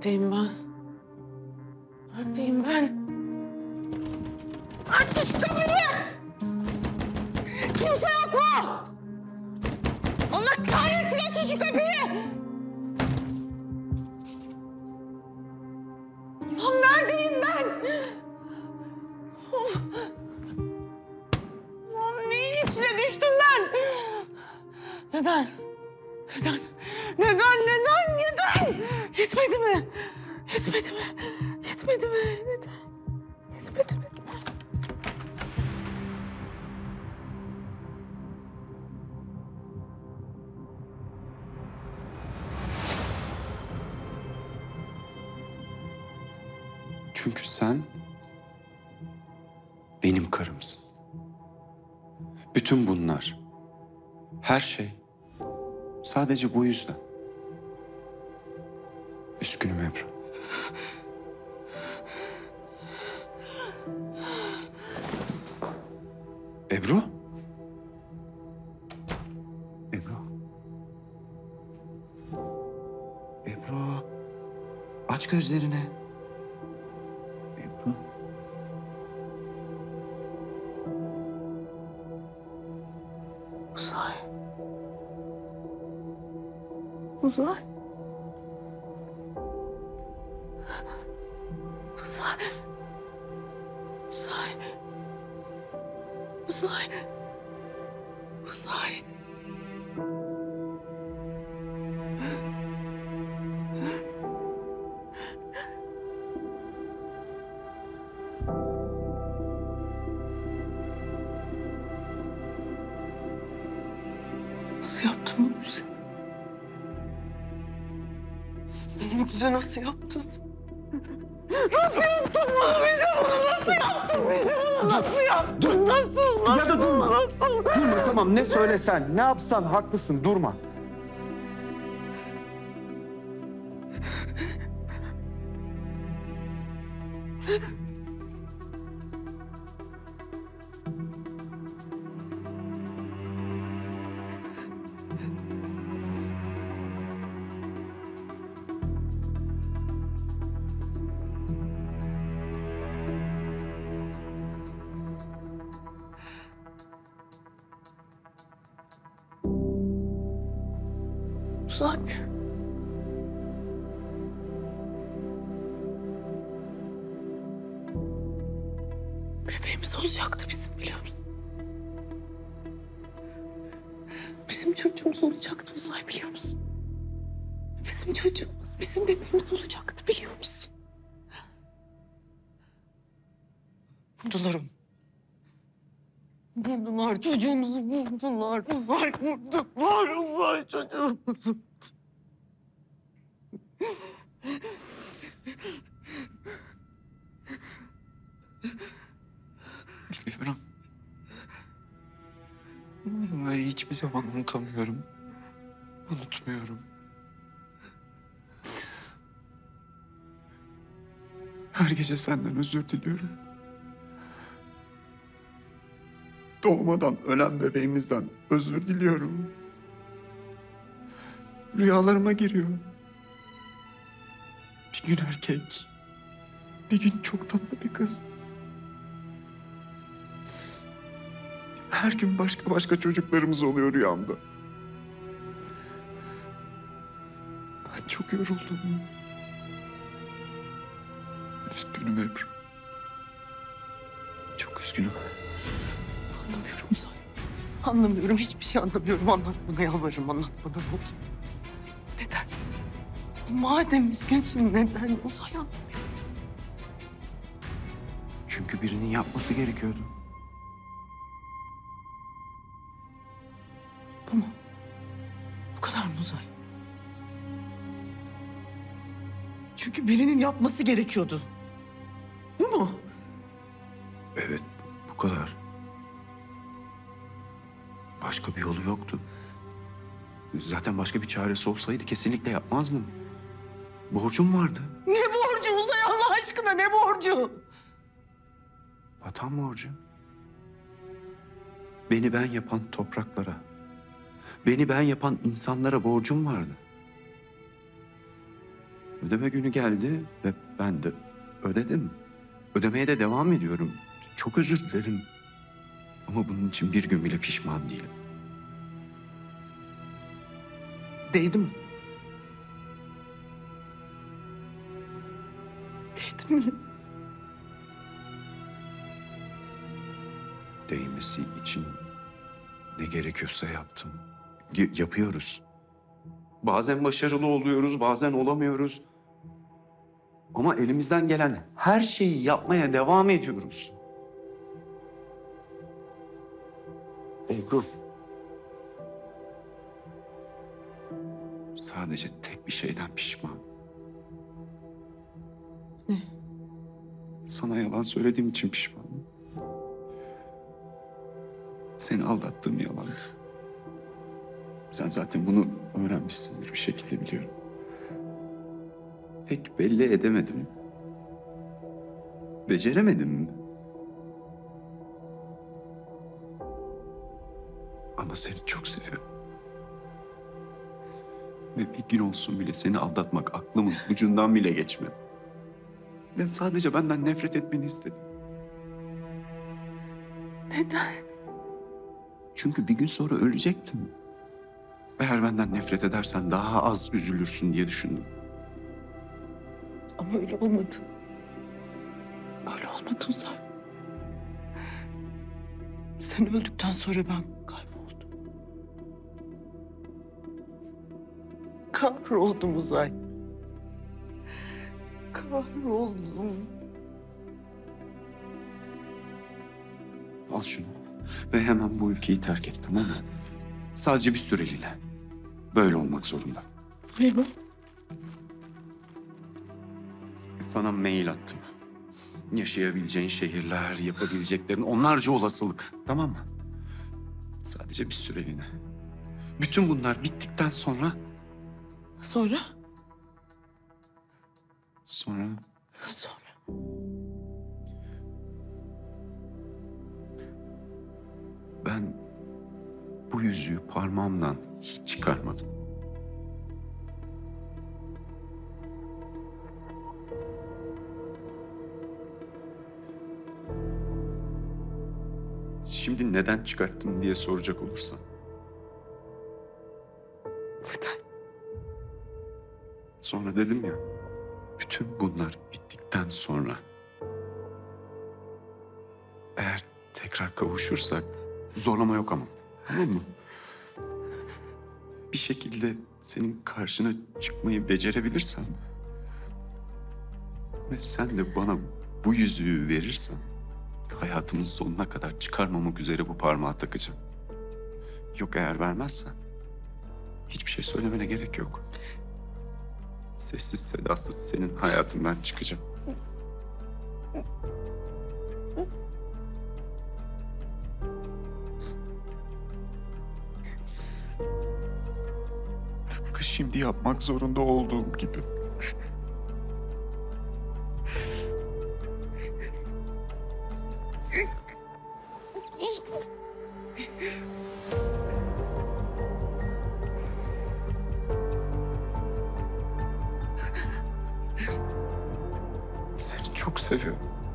Neredeyim ben? Neredeyim ben? Aç şu kapıyı! Kimse yok mu? Allah kahretsin, açın şu kapıyı! Lan neredeyim ben? Of! Lan neyin içine düştüm ben? Neden? Neden? Neden? Yetmedi mi? Yetmedi mi? Yetmedi mi? Neden? Yetmedi mi? Çünkü sen benim karımsın. Bütün bunlar, her şey sadece bu yüzden. Üzgünüm Ebru. Ebru? Ebru? Ebru? Aç gözlerini. Ebru? Uzay. Uzay. Uzay. Uzay. Uzay. Uzay. Nasıl yaptın bunu bize? Bize nasıl yaptın? Nasıl yaptın bunu bize? Bunu nasıl yaptın bize? Bunu nasıl yaptın? Nasıl? Ya da durma. Nasıl? Durma tamam, ne söylesen, ne yapsan haklısın, durma. Uzay. Bebeğimiz olacaktı bizim, biliyor musun? Bizim çocuğumuz olacaktı Uzay, biliyor musun? Bizim çocuğumuz, bizim bebeğimiz olacaktı, biliyor musun? Vurdular onu. Vurdular, çocuğumuzu vurdular. Uzay vurdular, Uzay çocuğumuzu. Biliyorum. Ve hiçbir zaman unutamıyorum. Unutmuyorum. Her gece senden özür diliyorum. Doğmadan ölen bebeğimizden özür diliyorum. Rüyalarıma giriyor. Bir gün erkek, bir gün çok tatlı bir kız. Her gün başka çocuklarımız oluyor rüyamda. Ben çok yoruldum. Üzgünüm Ebru. Çok üzgünüm. Anlamıyorum Uzay. Anlamıyorum, hiçbir şey anlamıyorum. Anlat bana, yalvarırım, anlat bana ne oldu? Neden? Madem üzgünsün, neden? Uzay, anlamıyorum. Çünkü birinin yapması gerekiyordu. Bu mu? Bu kadar mı Uzay? Çünkü birinin yapması gerekiyordu. Bu mu? Evet, bu kadar. Başka bir yolu yoktu. Zaten başka bir çaresi olsaydı kesinlikle yapmazdım. Borcum vardı. Ne borcu Uzay, Allah aşkına, ne borcu? Vatan borcu. Beni ben yapan topraklara, beni ben yapan insanlara borcum vardı. Ödeme günü geldi ve ben de ödedim. Ödemeye de devam ediyorum. Çok özür dilerim. Ama bunun için bir gün bile pişman değilim. Değdi mi? Değdi mi? Değmesi için ne gerekiyorsa yaptım. Yapıyoruz. Bazen başarılı oluyoruz, bazen olamıyoruz. Ama elimizden gelen her şeyi yapmaya devam ediyoruz. Ebru. Sadece tek bir şeyden pişmanım. Ne? Sana yalan söylediğim için pişmanım. Seni aldattığım yalandı. Sen zaten bunu öğrenmişsindir bir şekilde biliyorum. Pek belli edemedim. Beceremedim mi? Ama seni çok seviyorum. Ve bir gün olsun bile seni aldatmak aklımın ucundan bile geçmedi. Ben sadece benden nefret etmeni istedim. Neden? Çünkü bir gün sonra ölecektim. Eğer benden nefret edersen daha az üzülürsün diye düşündüm. Ama öyle olmadı. Öyle olmadı Uzay. Sen öldükten sonra ben kayboldum. Kahroldum Uzay. Kahroldum. Al şunu ve hemen bu ülkeyi terk et, tamam mı? Sadece bir süreliğine. Böyle olmak zorunda. Ne bu? Sana mail attım. Yaşayabileceğin şehirler, yapabileceklerin onlarca olasılık. Tamam mı? Sadece bir süreliğine. Bütün bunlar bittikten sonra... Sonra? Sonra Sonra. ben bu yüzüğü parmağımdan hiç çıkarmadım. Şimdi neden çıkarttım diye soracak olursan. Neden? Sonra dedim ya, bütün bunlar bittikten sonra eğer tekrar kavuşursak zorlama yok ama, tamam mı? Bir şekilde senin karşına çıkmayı becerebilirsem ve sen de bana bu yüzüğü verirsen hayatımın sonuna kadar çıkarmamak üzere bu parmağı takacağım. Yok eğer vermezsen hiçbir şey söylemene gerek yok. Sessiz sedasız senin hayatından çıkacağım. Tıpkı şimdi yapmak zorunda olduğum gibi. Seni çok seviyorum.